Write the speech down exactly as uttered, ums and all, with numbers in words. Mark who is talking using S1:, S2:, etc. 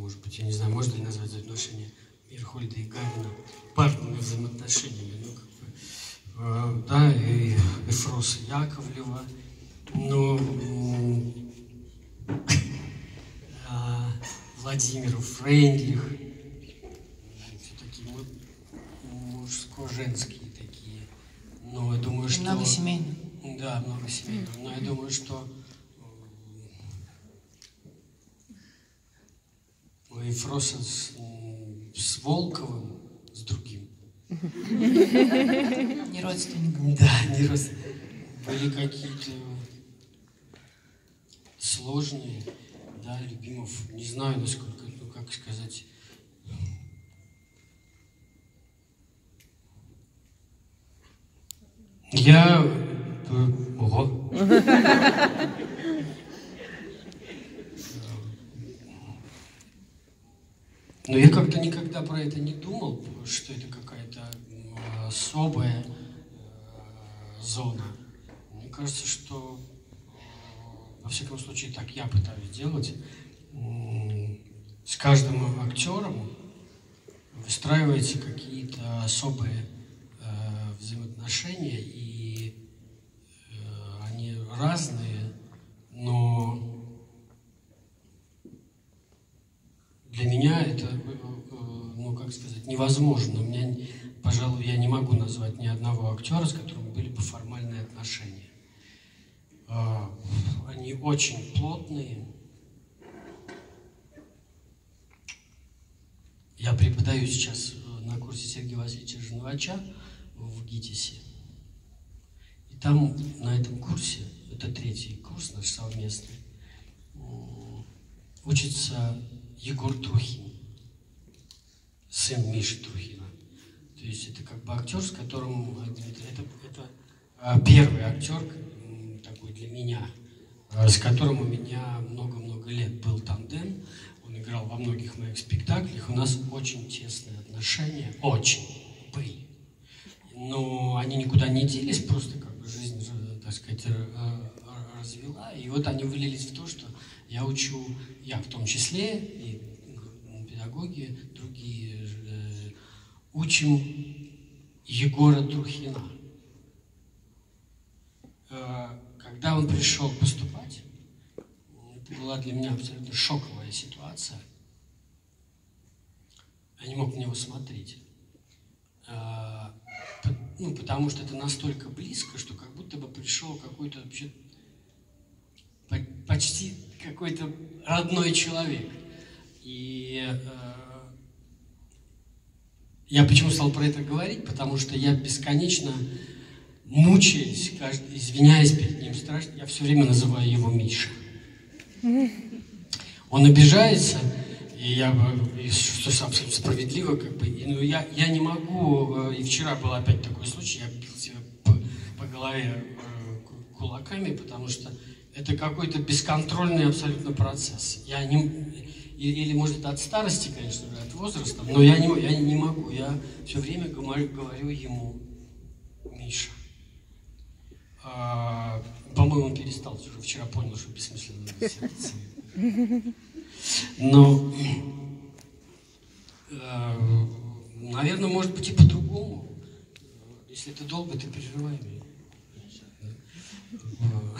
S1: может быть, я не знаю, можно ли назвать взаимоотношения Мирхольда и Гавина парными взаимоотношениями. Ну, как бы, э, да, и Эфроса Яковлева, но э, Владимир Фрейндлих, все такие мужско-женские такие. Но я думаю, что...
S2: Много семейных.
S1: Да, много семейных. Но я думаю, что у Ефроса с, с Волковым, с другим.
S2: Не родственником.
S1: Да, не родственником. Были какие-то сложные, да, Любимов. Не знаю, насколько, ну, как сказать... Я... Ого. Но я как-то никогда про это не думал, что это какая-то особая зона. Мне кажется, что, во всяком случае, так я пытаюсь делать. С каждым актером выстраиваются какие-то особые взаимоотношения, и они разные, но для меня это, ну, как сказать, невозможно. У меня, пожалуй, я не могу назвать ни одного актера, с которым были бы формальные отношения. Они очень плотные. Я преподаю сейчас на курсе Сергея Васильевича Жновача в ГИТИСе. И там, на этом курсе, это третий курс наш совместный, учится Егор Трухин, сын Миши Трухина. То есть это как бы актер, с которым... Это, это первый актер такой для меня, с которым у меня много-много лет был тандем. Он играл во многих моих спектаклях. У нас очень тесные отношения, очень были. Но они никуда не делись, просто как бы жизнь, так сказать, развела. И вот они вылились в то, что я учу, я в том числе, и педагоги, другие, э, учим Егора Трухина. Э, когда он пришел поступать, это была для меня абсолютно шоковая ситуация. Я не мог на него смотреть. Э, ну, потому что это настолько близко, что как будто бы пришел какой-то вообще почти какой-то родной человек. И э, я почему стал про это говорить? Потому что я бесконечно, мучаясь, каждый, извиняясь перед ним страшно, я все время называю его Миша. Он обижается, и я, и, что абсолютно справедливо, как бы, и, ну, я, я не могу, и вчера был опять такой случай, я бил себя по, по голове э, кулаками, потому что это какой-то бесконтрольный абсолютно процесс. Я не, или, может, это от старости, конечно же, от возраста, но я не, я не могу. Я все время говорю, говорю ему Миша. А, по-моему, он перестал, уже вчера понял, что бессмысленно сердиться. Но, э, наверное, может быть и по-другому. Если это долго, ты переживай меня.